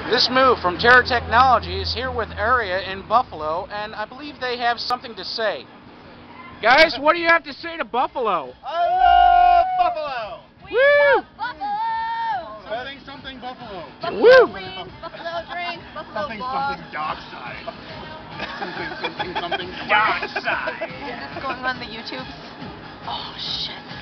This move from Terra Technology is here with Ayria in Buffalo, and I believe they have something to say. Guys, what do you have to say to Buffalo? I love Buffalo! We love Buffalo! Something, something Buffalo. Buffalo wings, Buffalo drinks, Buffalo Something, vlogs. something dockside. Something, something, something dockside. Is this going on the YouTubes? Oh, shit.